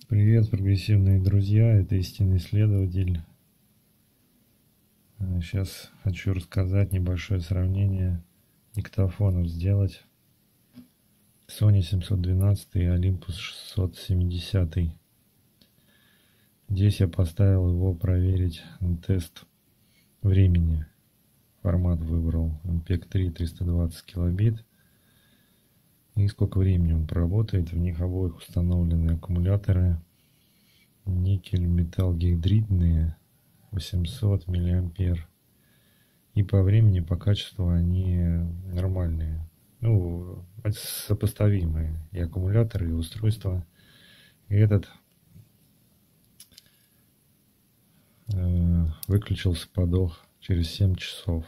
Привет, прогрессивные друзья, это истинный исследователь. Сейчас хочу рассказать небольшое сравнение диктофонов сделать. Sony 712 и Olympus 670. Здесь я поставил его проверить на тест времени. Формат выбрал MPEG-3 320 килобит. И сколько времени он проработает. В них обоих установлены аккумуляторы никель-металл-гидридные 800 миллиампер. И по времени, по качеству они нормальные. Ну, сопоставимые. И аккумуляторы, и устройства. И этот выключился, подох через 7 часов.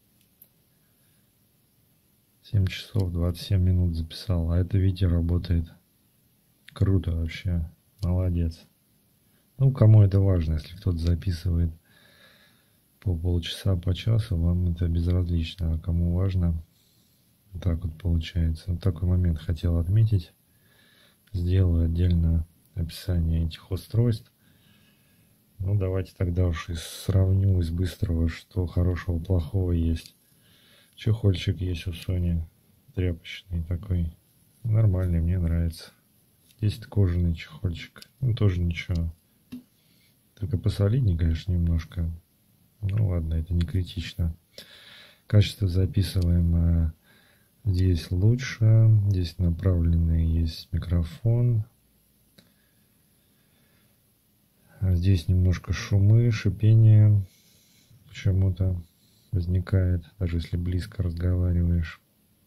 7 часов 27 минут записал. А это, видите, работает. Круто вообще. Молодец. Ну, кому это важно, если кто-то записывает по полчаса, по часу, вам это безразлично. А кому важно, так вот получается. Вот такой момент хотел отметить. Сделаю отдельно описание этих устройств. Ну, давайте тогда уж и сравню из быстрого, что хорошего, плохого есть. Чехольчик есть у Sony, тряпочный такой. Нормальный, мне нравится. Есть кожаный чехольчик, ну тоже ничего. Только посолиднее, конечно, немножко. Ну ладно, это не критично. Качество записываем здесь лучше. Здесь направленный есть микрофон. Здесь немножко шумы, шипение почему-то возникает, даже если близко разговариваешь.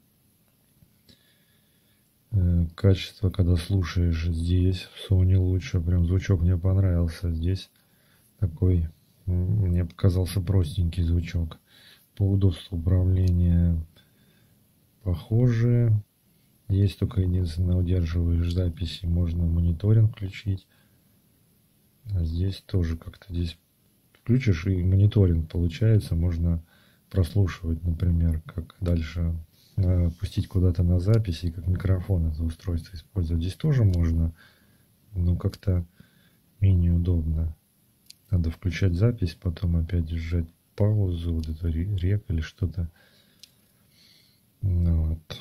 Качество, когда слушаешь здесь, в Sony лучше. Прям звучок мне понравился. Здесь такой, мне показался простенький звучок. По удобству управления похоже. Есть только единственное, удерживаешь записи, можно мониторинг включить. А здесь тоже как-то здесь включишь и мониторинг получается. Можно прослушивать, например, как дальше пустить куда-то на запись и как микрофон это устройство использовать. Здесь тоже можно, но как-то менее удобно. Надо включать запись, потом опять сжать паузу, вот эту рек или что-то. Ну, вот.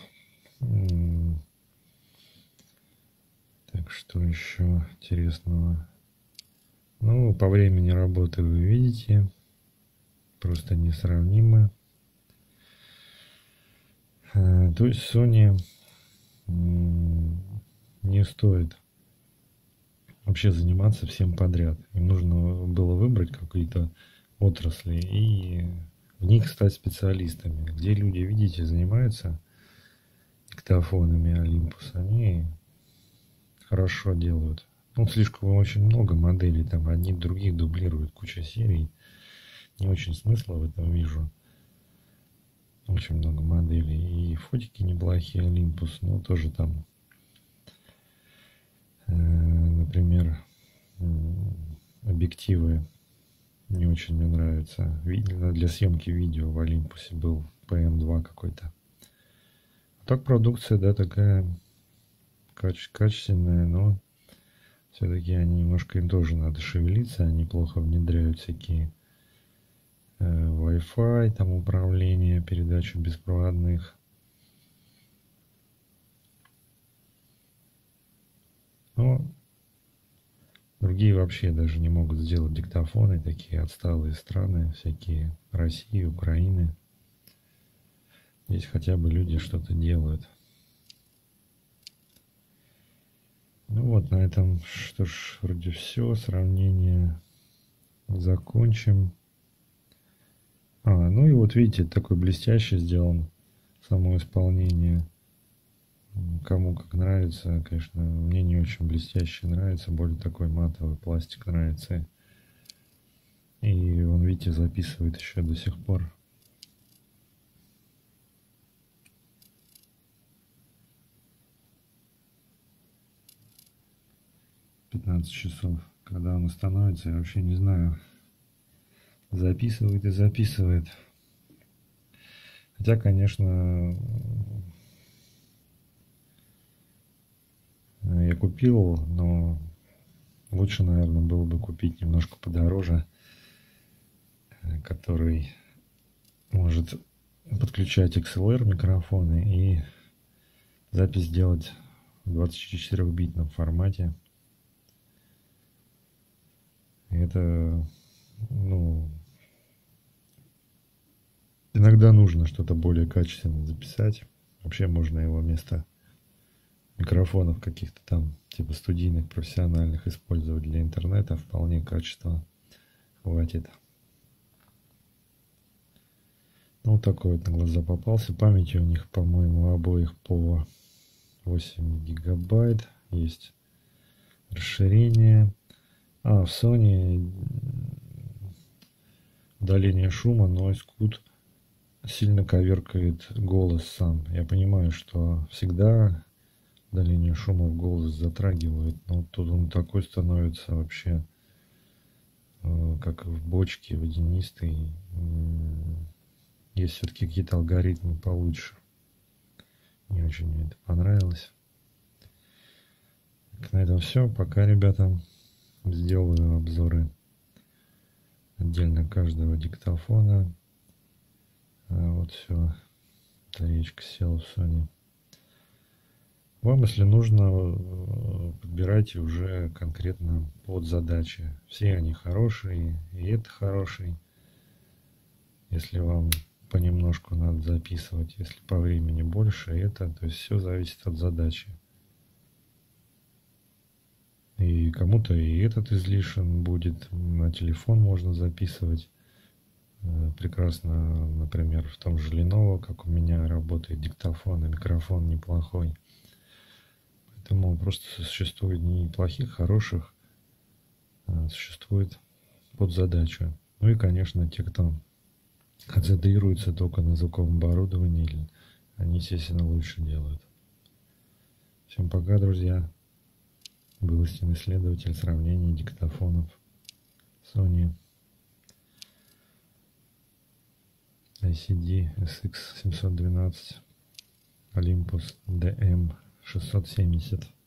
Так, что еще интересного? Ну, по времени работы вы видите. Просто несравнимы. То есть Sony не стоит вообще заниматься всем подряд. Им нужно было выбрать какие-то отрасли и в них стать специалистами. Где люди, видите, занимаются диктофонами Olympus, они хорошо делают. Ну, слишком очень много моделей, там одни других дублируют, куча серий. Не очень смысла в этом вижу. Очень много моделей. И фотики неплохие Olympus, но тоже там, например, объективы не очень мне нравятся. Для съемки видео в Olympus был PM2 какой-то. Так продукция, да, такая качественная, но все-таки они немножко, им тоже надо шевелиться, они плохо внедряют всякие Wi-Fi, там управление, передачу беспроводных. Но другие вообще даже не могут сделать диктофоны, такие отсталые страны, всякие России, Украины. Здесь хотя бы люди что-то делают. Ну вот, на этом, что ж, вроде все. Сравнение закончим. Ну и вот видите, такой блестящий сделан само исполнение. Кому как нравится, конечно, мне не очень блестящий нравится, более такой матовый пластик нравится. И он, видите, записывает еще до сих пор. «15 часов». Когда он остановится, я вообще не знаю. Записывает и записывает. Хотя, конечно, я купил, но лучше, наверное, было бы купить немножко подороже, который может подключать XLR микрофоны и запись делать в 24-битном формате. Это, ну, иногда нужно что-то более качественно записать. Вообще можно его вместо микрофонов каких-то там, типа студийных, профессиональных, использовать для интернета. Вполне качества хватит. Ну, вот такой вот на глаза попался. Памяти у них, по-моему, обоих по 8 гигабайт. Есть расширение. В Sony удаление шума, noise cut сильно коверкает голос сам. Я понимаю, что всегда удаление шума в голос затрагивает, но тут он такой становится вообще, как в бочке, водянистый. Есть все-таки какие-то алгоритмы получше. Не очень мне это понравилось. На этом все. Пока, ребята. Сделаю обзоры отдельно каждого диктофона. Вот все. Батареечка села в Sony. Вам, если нужно, подбирайте уже конкретно под задачи. Все они хорошие, и это хороший. Если вам понемножку надо записывать, если по времени больше, это, то есть все зависит от задачи. И кому-то и этот излишен будет, на телефон можно записывать. Прекрасно, например, в том же Lenovo, как у меня работает диктофон и микрофон неплохой. Поэтому просто существует не плохих, хороших, существует под задачу. Ну и, конечно, те, кто концентрируется только на звуковом оборудовании, они, естественно, лучше делают. Всем пока, друзья. Был истинный исследователь сравнения диктофонов Sony ICD SX712 Olympus DM670.